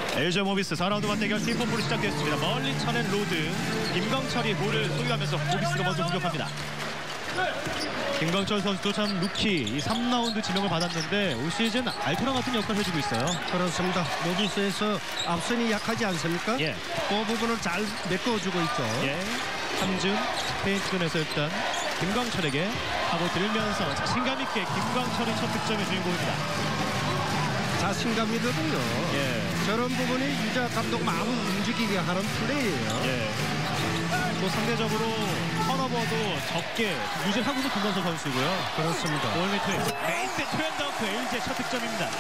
LG 모비스 4라운드 맞대결 팀폼으로 시작됐습니다. 멀리 쳐낸 로드. 김광철이 볼을 소유하면서 모비스가 먼저 공격합니다. 김광철 선수도 참 루키 이 3라운드 지명을 받았는데 올 시즌 알토란 같은 역할을 해주고 있어요. 그렇습니다. 모비스에서 앞선이 약하지 않습니까? 예. 그 부분을 잘 메꿔주고 있죠. 예. 함준 페인트존에서 일단 김광철에게 하고 들면서 자신감 있게 김광철이 첫 득점의 주인공입니다. 자신감이거든요. 예. 저런 부분이 유자 감독 마음을 움직이게 하는 플레이예요. 예. 또 상대적으로 턴오버도 적게 유지하고도 김광철 선수고요. 그렇습니다. 월미트의 메이스 트렌드아웃 LG의 첫 득점입니다.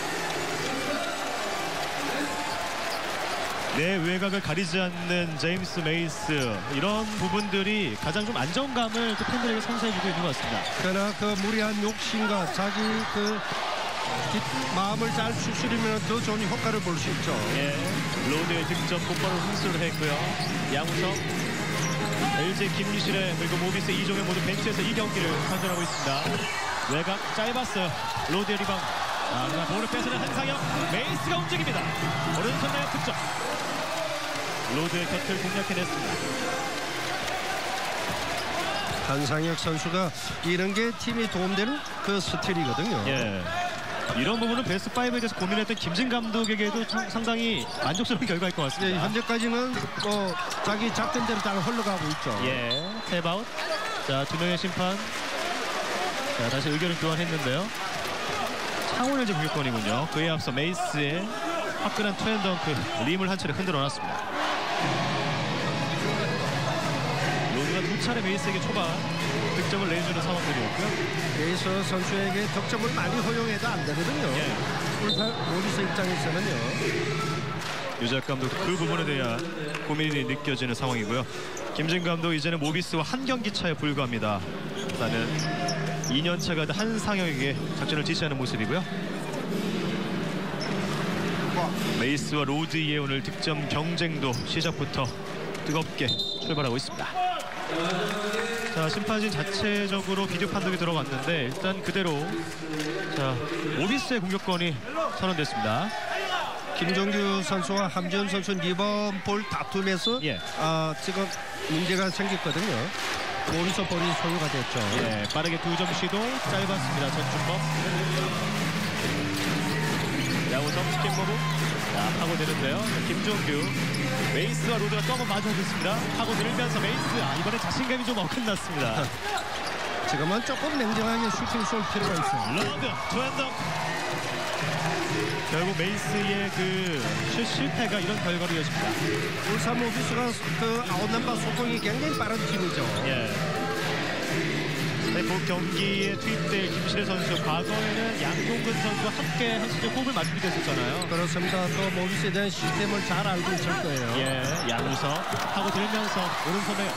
내 외곽을 가리지 않는 제임스 메이스, 이런 부분들이 가장 좀 안정감을 또 팬들에게 선사해주고 있는 것 같습니다. 그러나 그 무리한 욕심과 자기 그 마음을 잘 추스리면 더 좋은 효과를 볼 수 있죠. 예, 로드의 득점 곧바로 흡수를 했고요. 양우석, LG 김유실의 그리고 모비스 이종현 모두 벤치에서 이 경기를 선전하고 있습니다. 외곽 짧았어요. 로드의 리바운드. 그러나 볼을 뺏어낸 한상혁, 메이스가 움직입니다. 오른손 내역 득점. 로드의 곁을 공략해냈습니다. 한상혁 선수가 이런 게 팀이 도움되는 그 스틸이거든요. 예. 이런 부분은 베스트 5에 대해서 고민했던 김진 감독에게도 상당히 만족스러운 결과일 것 같습니다. 예, 현재까지는 뭐 자기 작전대로 잘 흘러가고 있죠. 예, 탭아웃. 자, 두 명의 심판. 자, 다시 의견을 교환했는데요. 창원 LG 공격권이군요. 그에 앞서 메이스의 화끈한 트렌드덩크, 림을 한 차례 흔들어놨습니다. 로드가 두 차례 메이스에게 초반 득점을 내주는 상황들이었고요. 메이스 선수에게 득점을 많이 허용해도 안 되거든요. 예. 모비스 입장에서는요. 유작 감독도 그 부분에 대한 고민이 느껴지는 상황이고요. 김진 감독 이제는 모비스와 한 경기 차에 불과합니다. 일단은 2년차가 된 한상혁에게 작전을 지시하는 모습이고요. 메이스와 로드의 오늘 득점 경쟁도 시작부터 뜨겁게 출발하고 있습니다. 자, 심판진 자체적으로 비디오 판독이 들어갔는데 일단 그대로 자, 모비스의 공격권이 선언됐습니다. 김종규 선수와 함지훈 선수 리번 볼 다툼에서 예. 지금 문제가 생겼거든요. 오른손 볼이 소유가 됐죠. 예, 빠르게 2점 시도 짧았습니다. 전준범. 양우석 스킨 모브. 자, 파고드는데요. 김종규. 메이스와 로드가 또 한 번 마주하겠습니다. 파고들면서 메이스. 이번에 자신감이 좀 어긋났습니다. 지금은 조금 냉정하게 슈팅 쏠 필요가 있어요. 로드, 트렌드. 결국 메이스의 그 실패가 이런 결과로 이어집니다. 울산 모비스가 그 아웃넘버 소통이 굉장히 빠른 팀이죠. 예. 본 경기에 투입될 김실애 선수, 과거에는 양동근 선수와 함께 한 시즌 호흡을 맞추게 됐었잖아요. 그렇습니다. 또 모비스에 대한 시스템을 잘 알고 있을 거예요. 예, 양우석 하고 들면서 오른손에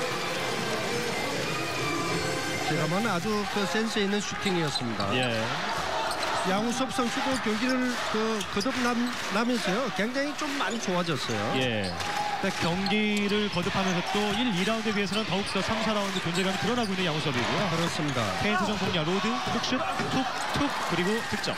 지금은 아주 그 센스 있는 슈팅이었습니다. 예. 양우섭 선수도 경기를 거듭나면서요 굉장히 좀 많이 좋아졌어요. 예. 경기를 거듭하면서 또 1, 2라운드에 비해서는 더욱더 3, 4라운드 존재감이 드러나고 있는 양우섭이고요. 그렇습니다. 페인트 정폭력 로드, 툭슛, 툭툭 그리고 득점.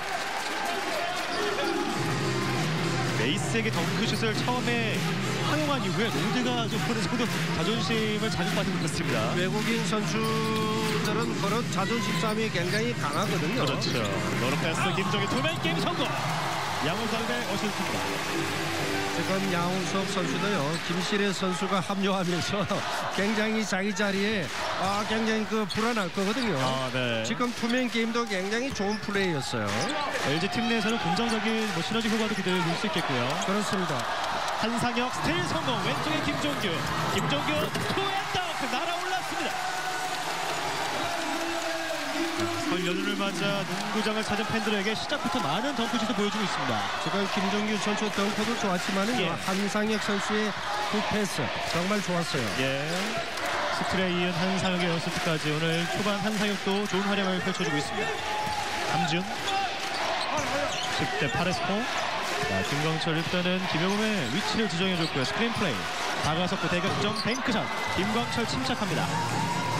메이스에게 덩크슛을 처음에 허용한 이후에 로드가 좀 어느 정도 자존심을 자극받은 것 같습니다. 외국인 선수들은 그런 자존심 싸움이 굉장히 강하거든요. 그렇죠. 노로 패스 김종희 투맨 게임 성공. 양우석의 어시스트입니다. 지금 양우석 선수도요 김실애 선수가 합류하면서 굉장히 자기 자리에 굉장히 그 불안할 거거든요. 네. 지금 투맨 게임도 굉장히 좋은 플레이였어요. LG 팀 내에서는 긍정적인 시너지 효과도 기대해 볼 수 있겠고요. 그렇습니다. 한상혁 스틸 성공. 왼쪽에 김종규 투앤다운 날아올랐습니다. 설 연휴를 맞아 농구장을 찾은 팬들에게 시작부터 많은 덩크슛을 보여주고 있습니다. 지금 김종규 선수 덩크도 좋았지만은 예. 한상혁 선수의 굿패스 정말 좋았어요. 예. 스틸에 이은 한상혁의 연습까지 오늘 초반 한상혁도 좋은 활약을 펼쳐주고 있습니다. 함준 10대 8의 스코어. 자, 김광철 일단은 김영웅의 위치를 지정해줬고요. 스크린 플레이. 다가섰고 대각점 뱅크샷. 김광철 침착합니다.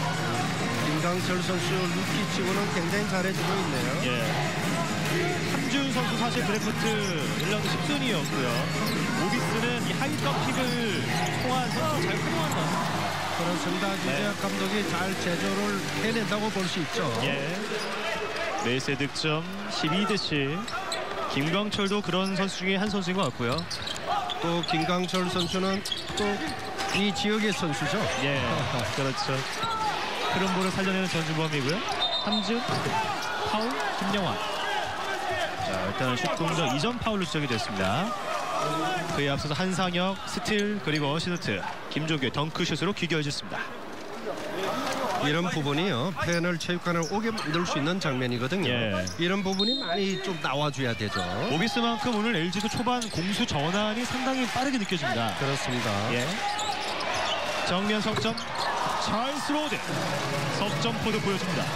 김광철 선수 루키 치고는 굉장히 잘해주고 있네요. 예. 김지훈 선수 사실 드래프트 1라운드 10순위였고요. 모비스는 이 하위급 픽을 통한 선수 잘 활용한 것 같습니다. 그렇습니다. 유재학 감독이 잘 제조를 해낸다고 볼 수 있죠. 예. 메이스의 득점 12대10. 김광철도 그런 선수 중에 한 선수인 것 같고요. 또 김광철 선수는 또 이 지역의 선수죠. 예, 그렇죠. 그런 볼을 살려내는 전주범이고요. 함준, 파울, 김영환. 자, 일단은 슛 동작 2점 파울로 지적이 됐습니다. 그에 앞서서 한상혁, 스틸, 그리고 어시스트, 김종규의 덩크슛으로 귀결해줬습니다. 이런 부분이요, 팬을 체육관을 오게 만들 수 있는 장면이거든요. 예. 이런 부분이 많이 좀 나와줘야 되죠. 모비스만큼 오늘 LG도 초반 공수 전환이 상당히 빠르게 느껴집니다. 그렇습니다. 예. 정면 석점, 찰스 로드 석점포도 보여줍니다.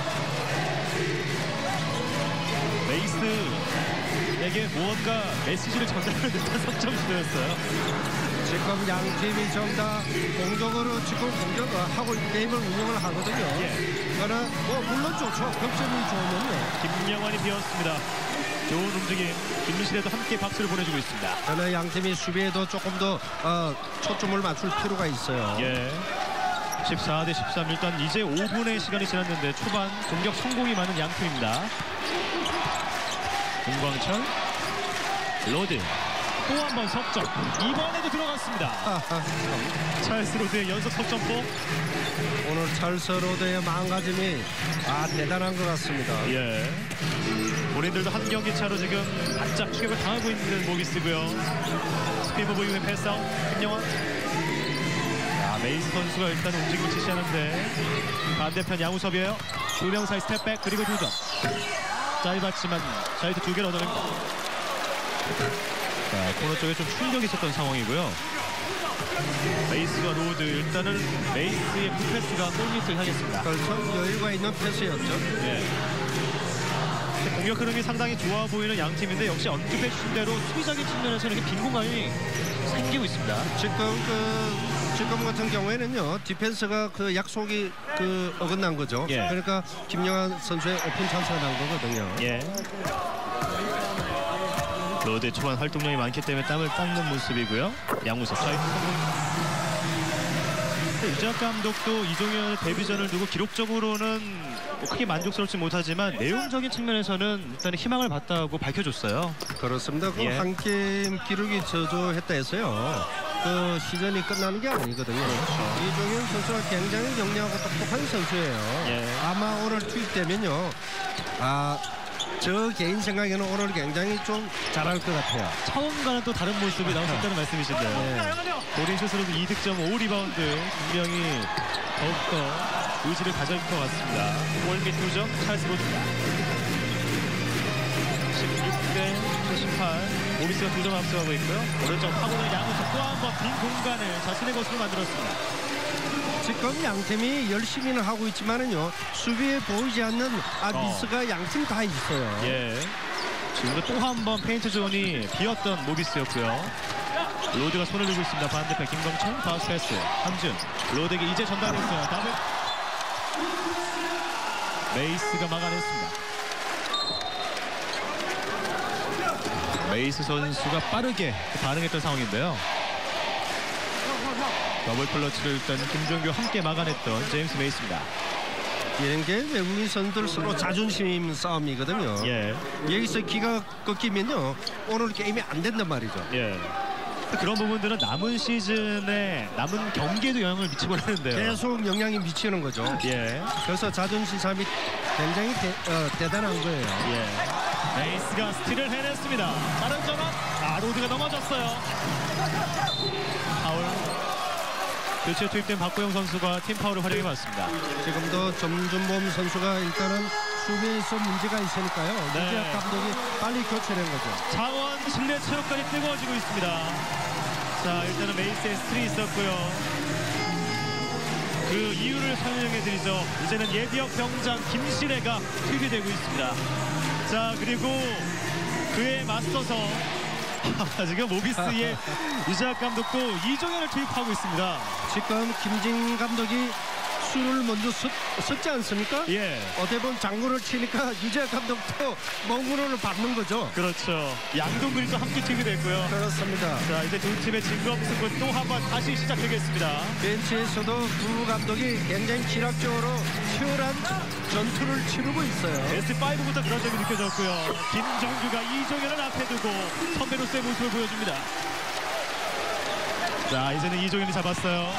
메이스에게 무언가 메시지를 전달하는 듯한 석점 시도였어요. 지금 양 팀이 전부 다 공격으로 지금 공격하고 게임을 운영을 하거든요. 예. 그러나 뭐 물론 좋죠. 득점이 좋으면요. 김명환이 비었습니다. 좋은 움직임. 김민실에도 함께 박수를 보내주고 있습니다. 그러나 양 팀이 수비에도 조금 더 초점을 맞출 필요가 있어요. 예. 14대13. 일단 이제 5분의 시간이 지났는데 초반 공격 성공이 많은 양 팀입니다. 김광철, 로드. 또 한 번 석점. 이번에도 들어갔습니다. 찰스 로드의 연속 석점포. 오늘 찰스 로드의 마음가짐이 대단한 것 같습니다. 예. 본인들도 한 경기 차로 지금 바짝 추격을 당하고 있는 모비스고요. 스피드 이후에 패스아웃. 김영환. 메이스 선수가 일단 움직임을 지시하는데 반대편 양우섭이에요. 두 명 사이 스텝백 그리고 2점. 짧았지만 자유투 2개를 얻어냅니다. 자, 코너 쪽에 좀 충격이 있었던 상황이고요. 메이스와 로드, 일단은 메이스의 풋패스가 골밑을 향했습니다. 그렇죠. 여유가 있는 패스였죠. 예. 공격 흐름이 상당히 좋아 보이는 양 팀인데 역시 언급해 주신 대로 수비적인 측면에서는 이렇게 빈 공간이 생기고 있습니다. 지금 같은 경우에는요, 디펜스가 그 약속이 어긋난 거죠. 예. 그러니까 김영환 선수의 오픈 찬스가 난 거거든요. 예. 로드의 초반 활동량이 많기 때문에 땀을 닦는 모습이고요. 양우석 자유투 성공. 유재학 감독도 이종현의 데뷔전을 두고 기록적으로는 크게 만족스럽지 못하지만 내용적인 측면에서는 일단 희망을 봤다고 밝혀줬어요. 그렇습니다. 그 예. 한 게임 기록이 저조했다 해서요, 그 시즌이 끝나는 게 아니거든요. 이종현 선수가 굉장히 영리하고 똑똑한 선수예요. 예. 아마 오늘 투입되면요, 저 개인 생각에는 오늘 굉장히 좀 잘할 것 같아요. 차원과는 또 다른 모습이 나올 수 있다는 말씀이신데요. 네. 본인 스스로도 2득점 5리바운드 분명히 더욱더 의지를 가질 것 같습니다. 골밑 2점 찰스 로드입니다. 16대 78. 모비스가 2점 앞서가고 있고요. 오른쪽 파고드는 양우석 또 한 번 빈 공간을 자신의 것으로 만들었습니다. 지금 양 팀이 열심히는 하고 있지만은요, 수비에 보이지 않는 미스가 양 팀 다 있어요. 예. 지금도 또 한 번 페인트 존이 비었던 모비스였고요. 로드가 손을 들고 있습니다. 반대편 김광철 바우스 패스. 함준 로드에게 이제 전달했어요. 더블. 메이스가 막아냈습니다. 메이스 선수가 빠르게 반응했던 상황인데요. 더블 클러치를 일단 김종규 함께 막아냈던 제임스 메이스입니다. 이런 게 외국인 선수들 서로 자존심 싸움이거든요. 예. 여기서 기가 꺾이면요, 오늘 게임이 안 된단 말이죠. 예. 그런 부분들은 남은 시즌에 남은 경기에도 영향을 미치고 하는데요. 계속 영향이 미치는 거죠. 예. 그래서 자존심 싸움이 굉장히 대단한 거예요. 예. 메이스가 스틸을 해냈습니다. 빠른 전환. 로드가 넘어졌어요. 파울. 교체 투입된 박보영 선수가 팀 파울을 활용해봤습니다. 지금도 점준범 선수가 일단은 수비에서 문제가 있으니까요. 네. 유재학 감독이 빨리 교체된 거죠. 창원 실내 체력까지 뜨거워지고 있습니다. 자, 일단은 메이스의 스틸이 있었고요. 그 이유를 설명해드리죠. 이제는 예비역 병장 김시래가 투입이 되고 있습니다. 자, 그리고 그에 맞서서 지금 모비스의 유재학 감독도 이종현을 투입하고 있습니다. 지금 김진 감독이 박수를 먼저 섰지 않습니까? 예. 어떻게 보면 장구를 치니까 유재 감독도 멍구를 밟는 거죠. 그렇죠. 양동근이 또 함께 튀게 됐고요. 그렇습니다. 자, 이제 두 팀의 진검승부 또 한 번 다시 시작되겠습니다. 벤치에서도 두 감독이 굉장히 기락적으로 치열한 전투를 치르고 있어요. S5부터 그런 점이 느껴졌고요. 김정규가 이종현을 앞에 두고 선배로서의 모습을 보여줍니다. 자, 이제는 이종현이 잡았어요.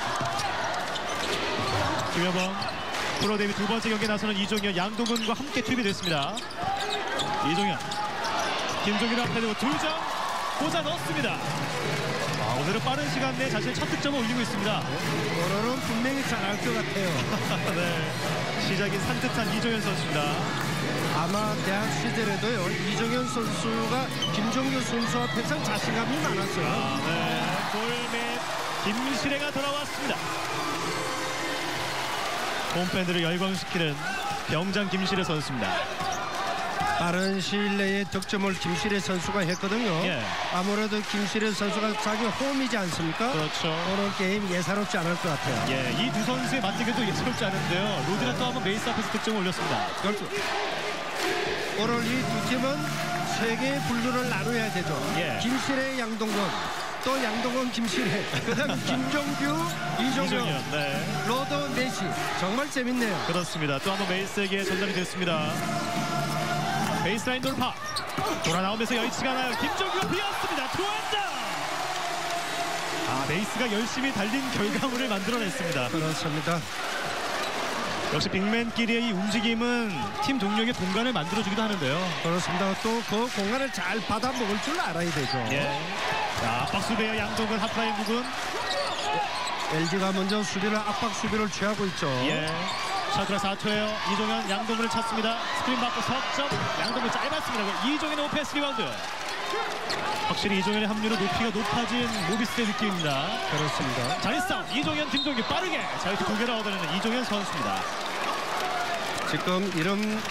김여범 프로 데뷔 두 번째 경기에 나서는 이종현, 양동근과 함께 투입이 됐습니다. 이종현, 김종규를 앞에 두고 2점 꽂아 넣었습니다. 오늘은 빠른 시간 내에 자신의 첫 득점을 올리고 있습니다. 오늘은 분명히 잘할 것 같아요. 네, 시작이 산뜻한 이종현 선수입니다. 아마 대학 시절에도요, 이종현 선수가 김종규 선수 앞에서 자신감이 많았어요. 네, 골밑 김시래가 돌아왔습니다. 홈팬들을 열광시키는 병장 김시래 선수입니다. 빠른 시일 내에 득점을 김시래 선수가 했거든요. 예. 아무래도 김시래 선수가 자기 홈이지 않습니까? 그렇죠. 오늘 게임 예사롭지 않을 것 같아요. 예, 이 두 선수의 맞대결도 예사롭지 않은데요. 로드가 또 한번 메이스 앞에서 득점을 올렸습니다. 그렇죠. 오늘 이 두 팀은 세 개의 분류를 나눠야 되죠. 예. 김시래, 양동근, 또 양동근, 김시래, 그다음 김종규, 이종현, 네, 로드, 메시. 정말 재밌네요. 그렇습니다. 또 한번 메이스에게 전달이 됐습니다. 베이스라인 돌파. 돌아 나오면서 여의치가 나요. 김종규가 비었습니다. 투안다. 메이스가 열심히 달린 결과물을 만들어냈습니다. 그렇습니다. 역시 빅맨끼리의 이 움직임은 팀 동료에게 공간을 만들어주기도 하는데요. 그렇습니다. 또 그 공간을 잘 받아 먹을 줄 알아야 되죠. 예. 자, 압박 수비의 양동근 하프라인 부근. LG가 먼저 수비를 압박 수비를 취하고 있죠. 예. 샤크라 4초예요. 이종현 양동근을 찾습니다. 스크린 받고 석점. 양동근 짧았습니다. 이종현의 오펜스 리바운드. 확실히 이종현의 합류로 높이가 높아진 모비스의 느낌입니다. 그렇습니다. 자리 싸움. 이종현, 김종규 빠르게 자, 이렇게 2개를 얻어내는 이종현 선수입니다. 지금 이런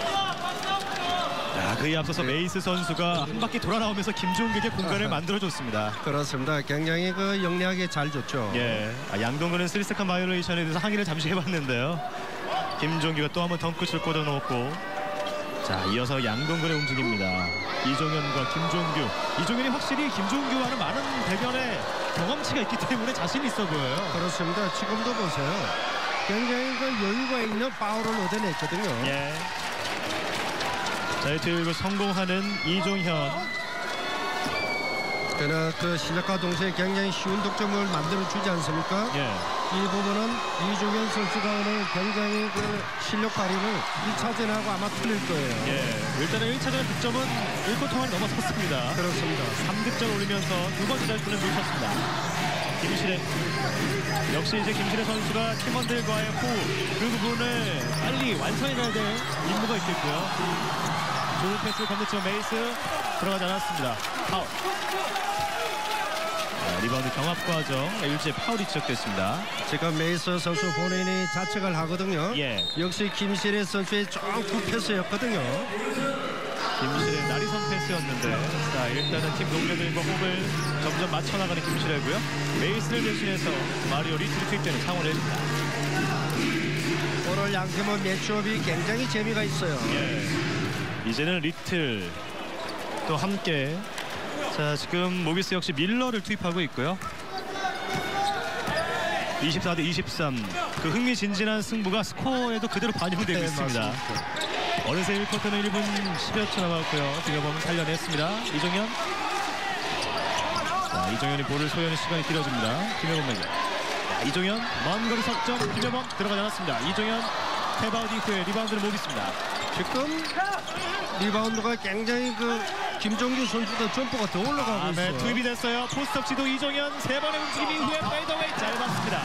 그에 앞서서 메이스 선수가 한 바퀴 돌아 나오면서 김종규에게 공간을 만들어줬습니다. 그렇습니다. 굉장히 그 영리하게 잘 줬죠. 예, 양동근은 스리스칸 바이올레이션에 대해서 항의를 잠시 해봤는데요. 김종규가 또 한번 덩크슛을 꽂아놓았고, 자, 이어서 양동근의 움직임입니다. 이종현과 김종규. 이종현이 확실히 김종규와는 많은 대결에 경험치가 있기 때문에 자신이 있어 보여요. 그렇습니다. 지금도 보세요. 굉장히 그 여유가 있는 파울을 얻어냈거든요. 예. 자, 드리블 성공하는 이종현. 그러나 그 시작과 동시에 굉장히 쉬운 득점을 만들어주지 않습니까? 예. 이 부분은 이종현 선수가 오늘 굉장히 그 실력 발휘를 1차전하고 아마 틀릴 거예요. 예. 일단은 1차전 득점은 1쿼터 동안 넘어섰습니다. 그렇습니다. 3득점 올리면서 두 번째 자유투는 놓쳤습니다. 김시래. 역시 이제 김시래 선수가 팀원들과의 호흡, 그 부분을 빨리 완성해야 될 임무가 있겠고요. 좋은 패스를 건넸지만 메이스 들어가지 않았습니다. 파울. 리바운드 경합 과정, LG의 파울이 지적됐습니다. 지금 메이스 선수 본인이 자책을 하거든요. 예. 역시 김시래 선수의 조금 패스였거든요. 김시래의 나리선 패스였는데, 자, 일단은 팀 동료들과 호흡을 점점 맞춰나가는 김시래고요. 메이스를 대신해서 마리오 리틀이 투입되는 상황을 해줍니다. 오늘 양 팀은 매치업이 굉장히 재미가 있어요. 예. 이제는 리틀 또 함께. 자, 지금 모비스 역시 밀러를 투입하고 있고요. 24대 23. 그 흥미진진한 승부가 스코어에도 그대로 반영되고 있습니다. 맞습니다. 어느새 1쿼터는 1분 10여 초 남았고요. 김여범 살려냈습니다. 이종현. 자, 이종현이 볼을 소유하는 시간이 길어집니다. 김여범에게. 이종현 먼 거리 석점. 김여범 들어가지 않았습니다. 이종현 탭아웃 이후에 리바운드를 못 있습니다. 지금 리바운드가 굉장히 그 김종규 선수도 점프가 더 올라가고 네, 있어요. 투입이 됐어요. 포스트업 지도 이종현 세 번의 움직임 이후에 페이더웨이 짧았습니다.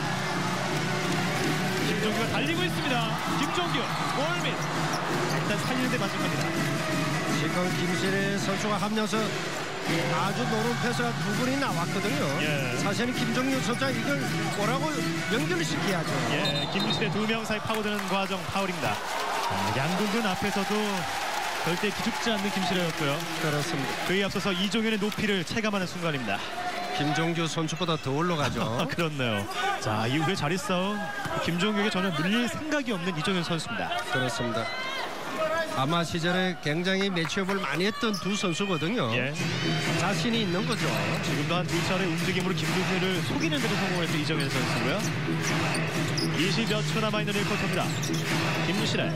김종규가 달리고 있습니다. 김종규 골밑. 일단 살리는데 맞은 겁니다. 지금 김시래 선수가 합류해서 아주 노른 패스가 두 분이 나왔거든요. 예. 사실은 김종규 선수가 이걸 뭐라고 연결시켜야죠. 예, 김시대 두 명 사이 파고드는 과정 파울입니다. 양동근 앞에서도 절대 기죽지 않는 김시래였고요. 그렇습니다. 그에 앞서서 이종현의 높이를 체감하는 순간입니다. 김종규 선수보다 더 올라가죠. 그렇네요. 자, 이후에 자리 싸움 김종규에게 전혀 밀릴 생각이 없는 이종현 선수입니다. 그렇습니다. 아마 시절에 굉장히 매치업을 많이 했던 두 선수거든요. 예. 자신이 있는 거죠. 지금도 한 두 차례 움직임으로 김종규를 속이는 데도 성공했던 이종현 선수고요. 20여 초 남아있는 1쿼터입니다. 김실의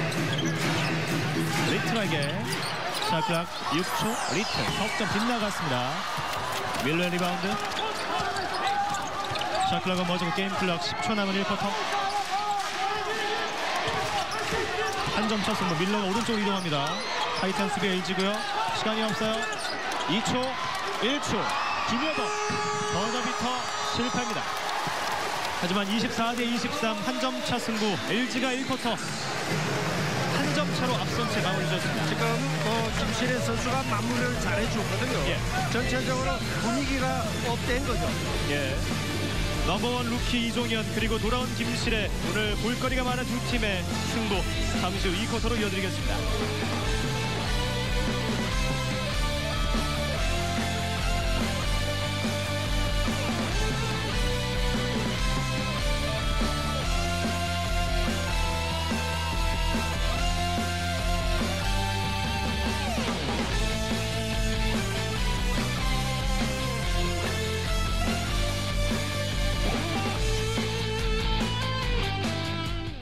리틀에게 샤클락 6초 리틀 석점 빗나갔습니다. 밀러의 리바운드. 샤클락은 먼저 게임 클락 10초 남은 1쿼터. 한 점 차 승부. 밀러가 오른쪽으로 이동합니다. 타이탄 수비 LG고요. 시간이 없어요. 2초 1초 김여범 버저비터 실패합니다. 하지만 24대 23 한 점 차 승부. LG가 1쿼터 한 점 차로 앞선 채 마무리 졌습니다. 지금 김실의 선수가 마무리를 잘해주거든요. 예. 전체적으로 분위기가 업된 거죠. 예. 넘버원 루키 이종현 그리고 돌아온 김실의 오늘 볼거리가 많은 두 팀의 승부 잠시 후 2쿼터로 이어드리겠습니다.